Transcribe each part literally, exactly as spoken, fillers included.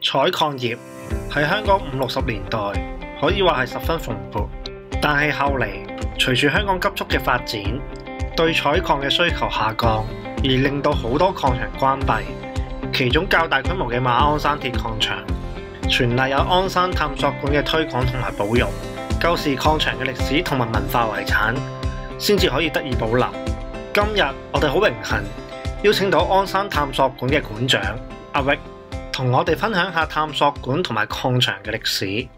採礦業喺香港五六十年代可以話係十分蓬勃，但係後嚟隨住香港急速嘅發展，對採礦嘅需求下降，而令到好多礦場關閉。其中較大規模嘅馬鞍山鐵礦場，全賴有鞍山探索館嘅推廣同埋保育，舊時礦場嘅歷史同埋文化遺產，先至可以得以保留。今日我哋好榮幸邀請到鞍山探索館嘅館長阿域，同我哋分享下探索館同埋礦場嘅歷史。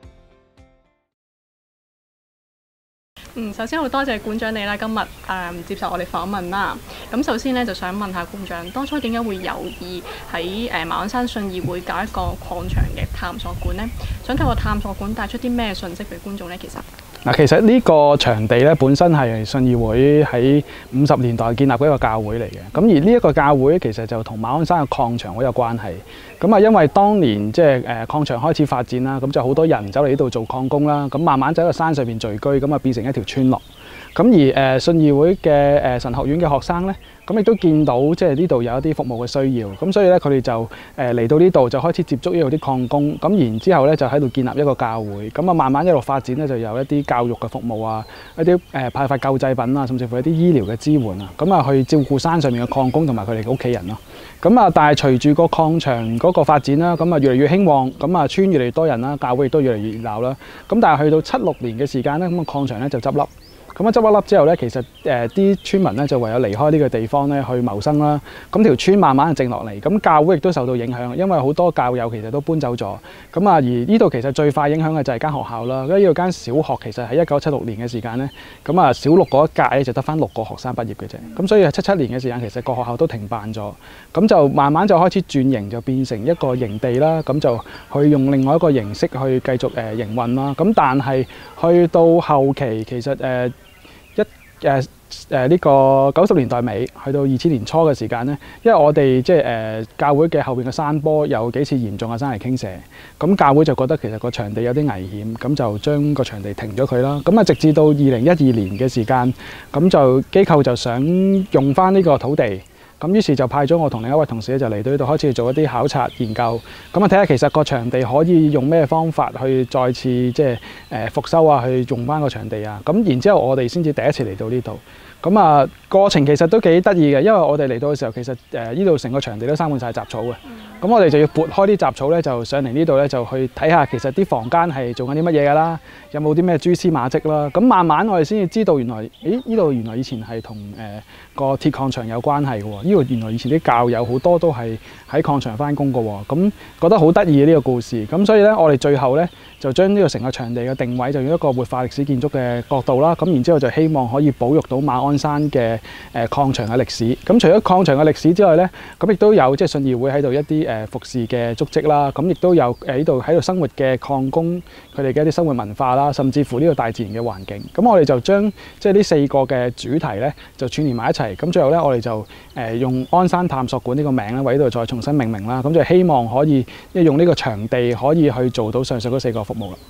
嗯，首先好多謝館長你啦，今日誒、嗯、接受我哋訪問啦。咁首先咧就想問下館長，當初點解會有意喺誒馬鞍山信義會搞一個礦場嘅探索館呢？想透過探索館帶出啲咩訊息俾觀眾呢？其實嗱，其實呢個場地咧本身係信義會喺五十年代建立嘅一個教會嚟嘅。咁而呢一個教會其實就同馬鞍山嘅礦場好有關係。咁啊，因為當年即係誒礦場開始發展啦，咁就好多人走嚟呢度做礦工啦。咁慢慢就喺個山上邊聚居，咁啊變成一條村落。咁而誒信義會嘅誒神學院嘅學生咧，咁亦都見到即係呢度有一啲服務嘅需要，咁所以咧佢哋就誒嚟到呢度就開始接觸呢度啲礦工，咁然之後咧就喺度建立一個教會，咁啊慢慢一路發展咧就有一啲教育嘅服務啊，一啲誒派發救濟品啊，甚至乎一啲醫療嘅支援啊，咁啊去照顧山上面嘅礦工同埋佢哋嘅屋企人咯。咁啊，但係隨住個礦場嗰個發展啦，咁啊越嚟越興旺，咁啊村越嚟越多人啦，教會亦都越嚟越熱鬧啦。咁但係去到七六年嘅時間咧，咁啊礦場咧就執笠。咁啊執一粒之後咧，其實誒啲、呃、村民咧就唯有離開呢個地方咧去謀生啦。咁條村慢慢就靜落嚟，咁教會亦都受到影響，因為好多教友其實都搬走咗。咁啊而呢度其實最快影響嘅就係間學校啦。因為呢度間小學其實喺一九七六年嘅時間咧，咁啊小六嗰一屆咧就得返六個學生畢業嘅啫。咁所以係七七年嘅時間，其實個學校都停辦咗。咁就慢慢就開始轉型，就變成一個營地啦。咁就去用另外一個形式去繼續誒營運啦。咁但係去到後期，其實誒。呃誒誒呢個九十年代尾去到二千年初嘅時間咧，因為我哋即係誒教會嘅後邊嘅山坡有幾次嚴重嘅山泥傾瀉，咁教會就覺得其實個場地有啲危險，咁就將個場地停咗佢啦。咁啊，直至到二零一二年嘅時間，咁就機構就想用返呢個土地。咁於是就派咗我同另一位同事咧，就嚟到呢度開始做一啲考察研究，咁啊睇下其實個場地可以用咩方法去再次即係誒復修啊，去用翻個場地啊。咁然之後我哋先至第一次嚟到呢度。咁啊過程其實都幾得意嘅，因為我哋嚟到嘅時候，其實誒呢度成個場地都生滿晒雜草嘅。咁我哋就要撥開啲雜草咧，就上嚟呢度咧，就去睇下其實啲房間係做緊啲乜嘢㗎啦，有冇啲咩蛛絲馬跡啦。咁慢慢我哋先至知道原來，咦呢度原來以前係同誒個鐵礦場有關係嘅喎。呢度原來以前啲教友好多都係喺礦場翻工嘅喎。咁覺得好得意嘅呢個故事。咁所以咧，我哋最後咧就將呢個成個場地嘅定位就用一個活化歷史建築嘅角度啦。咁然之後就希望可以保育到馬鞍山嘅誒礦場嘅歷史。咁除咗礦場嘅歷史之外咧，咁亦都有即係信義會喺度一啲誒服侍嘅足跡啦。咁亦都有誒呢度喺度生活嘅礦工佢哋嘅一啲生活文化啦，甚至乎呢個大自然嘅環境。咁我哋就將即係呢四個嘅主題咧就串連埋一齊。咁最後咧我哋就誒用鞍山探索館呢個名咧為呢度再重新命名啦。咁就希望可以即係用呢個場地可以去做到上述嗰四個服務啦。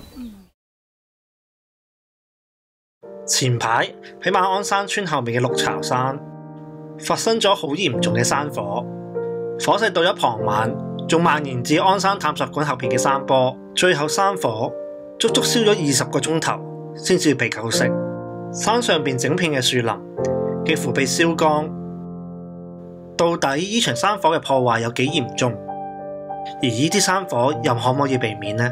前排喺馬鞍山村後面嘅綠巢山發生咗好嚴重嘅山火，火勢到咗傍晚仲蔓延至鞍山探索館後邊嘅山坡，最後山火足足燒咗二十個鐘頭先至被救熄。山上邊整片嘅樹林幾乎被燒光。到底呢場山火嘅破壞有幾嚴重？而呢啲山火又可唔可以避免呢？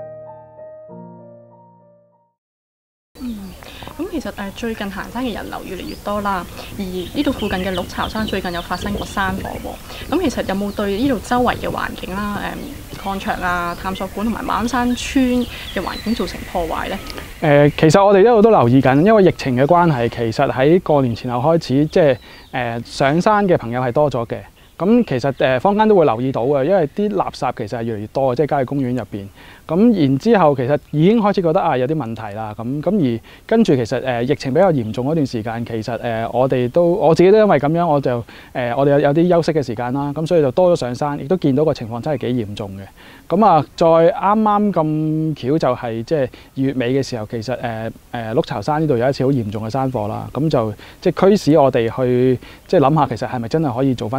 咁其實誒最近行山嘅人流越嚟越多啦，而呢度附近嘅綠巢山最近有發生過山火喎。咁其實有冇對呢度周圍嘅環境啦、誒礦場啊、探索館同埋馬鞍山村嘅環境造成破壞呢？ 誒、呃，其實我哋一路都留意緊，因為疫情嘅關係，其實喺過年前後開始，即係誒、呃、上山嘅朋友係多咗嘅。咁其實誒坊間都會留意到嘅，因為啲垃圾其實係越嚟越多，即係郊野公園入邊。咁然之後其實已經開始覺得啊有啲問題啦。咁咁而跟住其實誒疫情比較嚴重嗰段時間，其實誒我哋都我自己都因為咁樣，我就誒我哋有有啲休息嘅時間啦。咁所以就多咗上山，亦都見到個情況真係幾嚴重嘅。咁啊，再啱啱咁巧就係即係二月尾嘅時候，其實誒誒綠巢山呢度有一次好嚴重嘅山火啦。咁就即係驅使我哋去即係諗下，其實係咪真係可以做翻啲嘢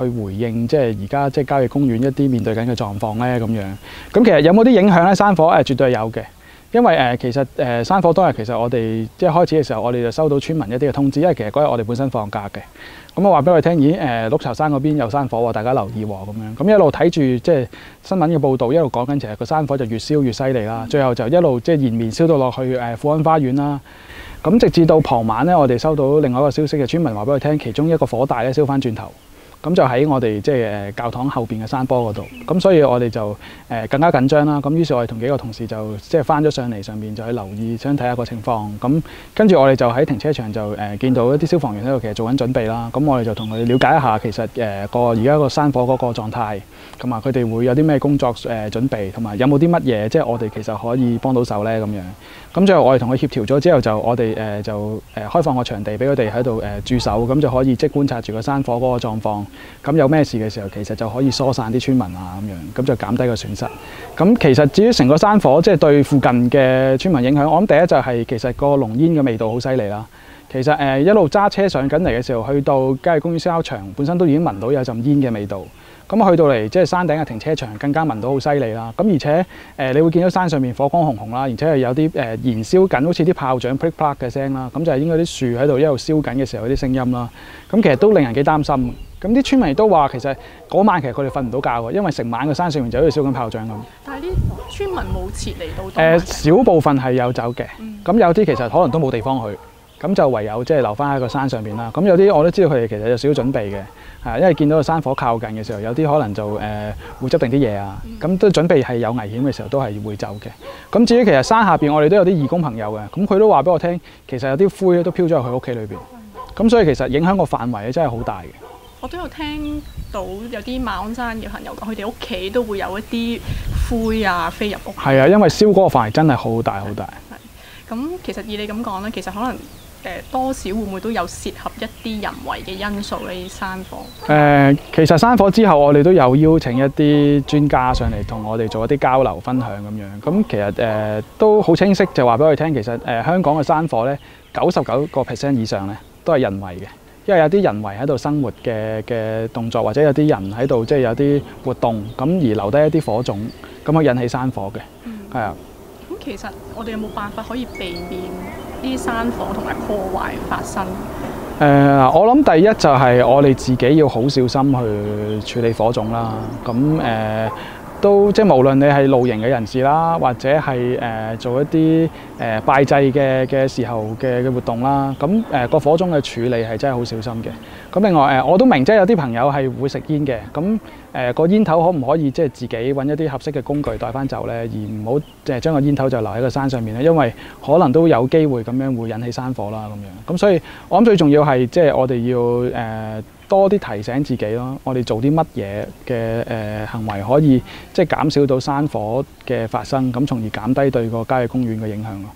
去回應即係而家即係郊野公園一啲面對緊嘅狀況咧咁樣。咁其實有冇啲影響咧？山火誒絕對係有嘅。因為誒、呃、其實誒、呃、山火當日其實我哋即係開始嘅時候，我哋就收到村民一啲嘅通知，因為其實嗰日我哋本身放假嘅，咁我話俾佢聽，咦誒鹿巢山嗰邊有山火喎，大家留意喎咁樣，咁一路睇住即係新聞嘅報導，一路講緊其實個山火就越燒越犀利啦，最後就一路即係延綿燒到落去誒富安花園啦，咁直至到傍晚咧，我哋收到另外一個消息嘅村民話俾佢聽，其中一個火帶咧燒翻轉頭。咁就喺我哋即係誒教堂後邊嘅山坡嗰度，咁所以我哋就誒更加緊張啦。咁於是我哋同幾個同事就即係翻咗上嚟上邊，就去留意，想睇下個情況。咁跟住我哋就喺停車場就誒見到一啲消防員喺度，其實做緊準備啦。咁我哋就同佢哋了解一下，其實誒個而家個山火嗰個狀態，咁啊佢哋會有啲咩工作誒準備，同埋有冇啲乜嘢即係我哋其實可以幫到手咧咁樣。咁最後我哋同佢協調咗之後，就我哋誒就誒開放個場地俾佢哋喺度誒駐守，咁就可以即係觀察住個山火嗰個狀況。咁有咩事嘅時候，其實就可以疏散啲村民啊咁樣，咁就減低個損失。咁其實至於成個山火，即係對附近嘅村民影響，我諗第一就係其實個濃煙嘅味道好犀利啦。其實誒一路揸車上緊嚟嘅時候，去到郊野公園燒烤場，本身都已經聞到有陣煙嘅味道。咁去到嚟即係山頂嘅停車場，更加聞到好犀利啦。咁而且誒、呃，你會見到山上面火光紅紅啦，而且係有啲誒、呃、燃燒緊，好似啲炮仗 click clack 嘅聲啦。咁就係應該啲樹喺度一路燒緊嘅時候嗰啲聲音啦。咁其實都令人幾擔心。咁啲村民亦都話，其實嗰晚其實佢哋瞓唔到覺嘅，因為成晚個山上面就好似燒緊炮仗咁。 但係啲村民冇撤離到。誒、 呃，少部分係有走嘅，咁、嗯、有啲其實可能都冇地方去。咁就唯有即係留翻喺個山上邊啦。咁有啲我都知道佢哋其實有少少準備嘅，係因為見到個山火靠近嘅時候，有啲可能就誒、呃、會執定啲嘢啊。咁都準備係有危險嘅時候都係會走嘅。咁至於其實山下邊我哋都有啲義工朋友嘅，咁佢都話俾我聽，其實有啲灰都飄咗入佢屋企裏邊。咁所以其實影響個範圍真係好大嘅。 我都有聽到有啲馬鞍山嘅朋友講，佢哋屋企都會有一啲灰啊飛入屋。係啊， 因為燒嗰個範圍真係好大好大。 咁其實以你咁講咧，其實可能誒、呃、多少會唔會都有涉及一啲人為嘅因素呢？山火誒、 呃，其實山火之後，我哋都有邀請一啲專家上嚟同我哋做一啲交流分享咁樣。咁其實誒、呃、都好清晰，就話俾我哋聽，其實誒、呃、香港嘅山火咧，九十九個 percent 以上咧都係人為嘅，因為有啲人為喺度生活嘅嘅動作，或者有啲人喺度即係有啲活動，咁而留低一啲火種，咁去引起山火嘅，係啊、嗯。 其實我哋有冇辦法可以避免呢啲山火同埋破壞發生？誒、 呃，我諗第一就係我哋自己要好小心去處理火種啦。咁誒、呃、都即係無論你係露營嘅人士啦，或者係誒、呃、做一啲誒、呃、拜祭嘅嘅時候嘅嘅活動啦。咁誒個火種嘅處理係真係好小心嘅。咁另外誒、呃、我都明，即係有啲朋友係會食煙嘅。咁誒個煙頭可唔可以即係自己揾一啲合適嘅工具帶翻走咧，而唔好即係將個煙頭就留喺個山上面咧，因為可能都有機會咁樣會引起山火啦咁樣。咁所以我諗最重要係即係我哋要誒、呃、多啲提醒自己咯，我哋做啲乜嘢嘅誒行為可以即係減少到山火嘅發生，咁從而減低對個郊野公園嘅影響咯。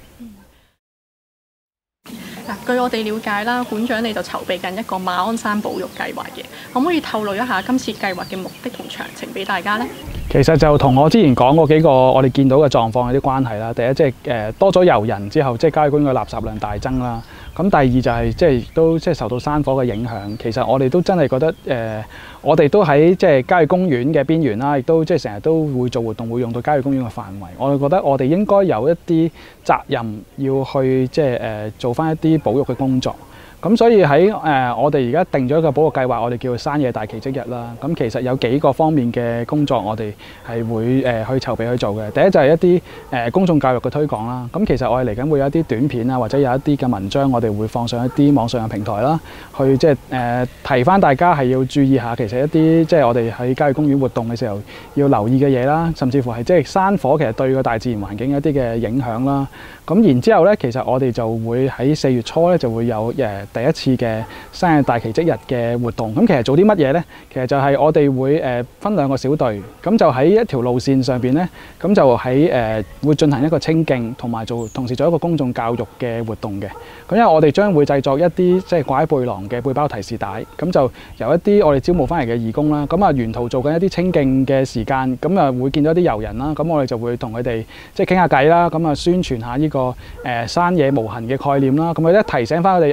據我哋了解啦，館長你就籌備緊一個馬鞍山保育計劃嘅，可唔可以透露一下今次計劃嘅目的同詳情俾大家呢？ 其實就同我之前講過幾個我哋見到嘅狀況有啲關係啦。第一即係誒多咗遊人之後，即係郊野公園嘅垃圾量大增啦。咁第二就係即係都即係受到山火嘅影響。其實我哋都真係覺得誒、呃，我哋都喺即係郊野公園嘅邊緣啦，亦都即係成日都會做活動，會用到郊野公園嘅範圍。我哋覺得我哋應該有一啲責任要去即係誒做翻一啲保育嘅工作。咁所以喺誒、呃、我哋而家定咗一個保育計劃，我哋叫做山野大奇蹟日啦。咁其實有幾個方面嘅工作，我哋係會誒、呃、去籌備去做嘅。第一就係一啲誒、呃、公眾教育嘅推廣啦。咁其實我哋嚟緊會有一啲短片啊，或者有一啲嘅文章，我哋會放上一啲網上嘅平台啦，去即係誒提翻大家係要注意下，其實一啲即係我哋喺郊野公園活動嘅時候要留意嘅嘢啦，甚至乎係即係山火其實對個大自然環境一啲嘅影響啦。咁然之後咧，其實我哋就會喺四月初咧就會有誒、呃、第一次嘅山野大奇蹟日嘅活動。咁其實做啲乜嘢咧？其實就係我哋會誒、呃、分兩個小隊，咁就喺一條路線上邊咧，咁就喺誒、呃、會進行一個清徑，同埋做同時做一個公眾教育嘅活動嘅。咁因為我哋將會製作一啲即係掛喺背囊嘅背包提示帶，咁就由一啲我哋招募翻嚟嘅義工啦，咁啊沿途做緊一啲清徑嘅時間，咁啊會見到一啲遊人啦，咁我哋就會同佢哋即係傾下偈啦，咁啊宣傳下呢、這個個誒山野無痕嘅概念啦，咁佢咧提醒翻佢哋啊，就可以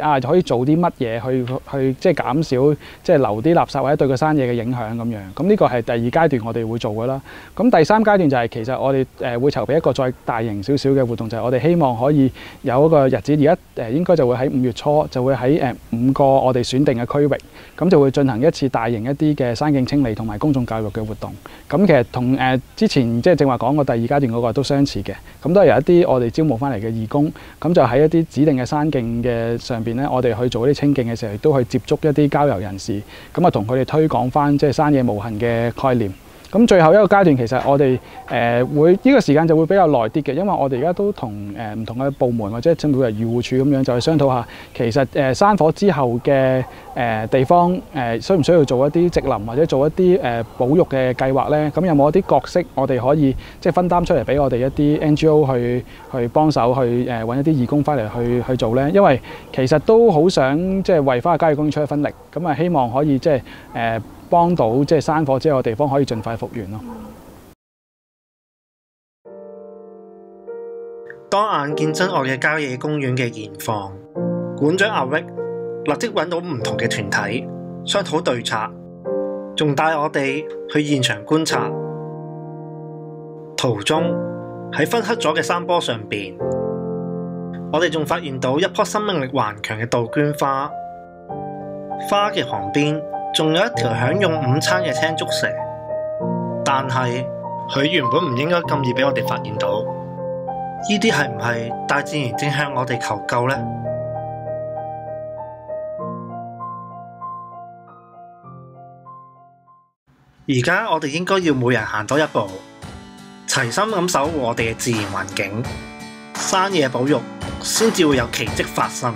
做啲乜嘢去去即係減少即係留啲垃圾或者對個山野嘅影響咁樣。咁呢個係第二階段我哋會做㗎啦。咁第三階段就係其實我哋誒會籌備一個再大型少少嘅活動，就係我哋希望可以有一個日子，而家誒應該就會喺五月初就會喺誒五個我哋選定嘅區域，咁就會進行一次大型一啲嘅山徑清理同埋公眾教育嘅活動。咁其實同誒之前即係正話講過第二階段嗰個都相似嘅，咁都係有一啲我哋招募翻嚟嘅義工，咁就喺一啲指定嘅山徑嘅上邊咧，我哋去做一啲清徑嘅時候，亦都去接觸一啲郊遊人士，咁啊同佢哋推廣翻即係山野無痕嘅概念。咁最後一個階段，其實我哋誒、呃、會呢、這個時間就會比較耐啲嘅，因為我哋而家都同誒唔同嘅部門或者甚至乎係漁護署咁樣，就去商討下其實誒、呃、山火之後嘅誒、呃、地方誒、呃、需唔需要做一啲植林或者做一啲誒、呃、保育嘅計劃咧？咁有冇一啲角色我哋可以即係分擔出嚟俾我哋一啲 N G O 去去幫手去誒揾、呃、一啲義工翻嚟去去做咧？因為其實都好想即係為翻個郊野公園出一分力，咁啊希望可以即係誒。呃幫到即係山火之後嘅地方可以盡快復原咯。 當眼見真愛嘅郊野公園嘅現況，館長阿 Rick 立即揾到唔同嘅團體商討對策，仲帶我哋去現場觀察。途中喺昏黑咗嘅山坡上邊，我哋仲發現到一棵生命力頑強嘅杜鵑花，花嘅旁邊仲有一條享用午餐嘅青竹蛇，但係佢原本唔應該咁易俾我哋發現到。呢啲係唔係大自然正向我哋求救呢？而家我哋應該要每人行多一步，齊心咁守護我哋嘅自然環境，山野保育先至會有奇蹟發生。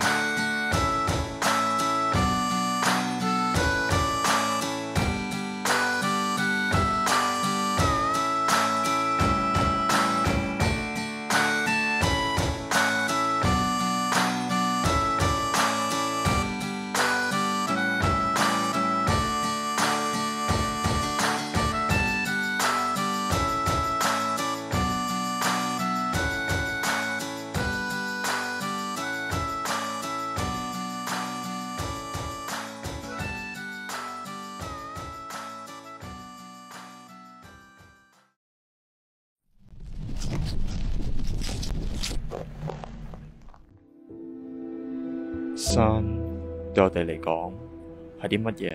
山對我哋嚟講係啲乜嘢？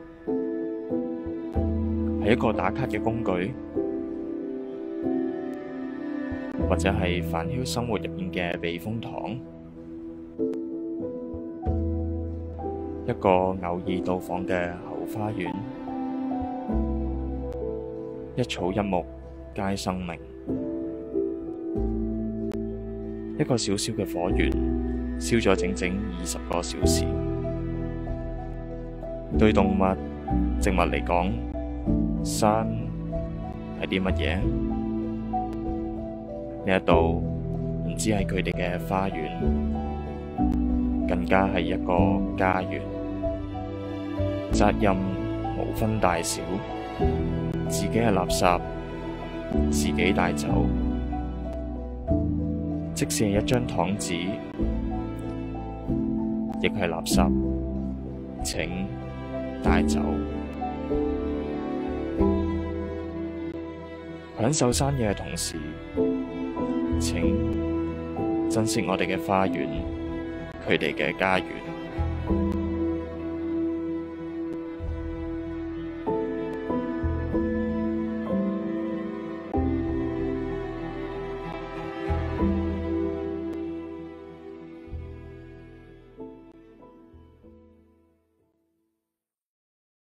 係一個打卡嘅工具，或者係繁囂生活入面嘅避風塘，一個偶爾到訪嘅後花園，一草一木皆生命，一個小小嘅火源，燒咗整整二十個小時。對動物、植物嚟講，山係啲乜嘢？呢一度唔止係佢哋嘅花園，更加係一個家園。責任無分大小，自己嘅垃圾自己帶走，即使係一張糖紙，亦係垃圾，請帶走。享受山野嘅同時，請珍惜我哋嘅花園，佢哋嘅家園。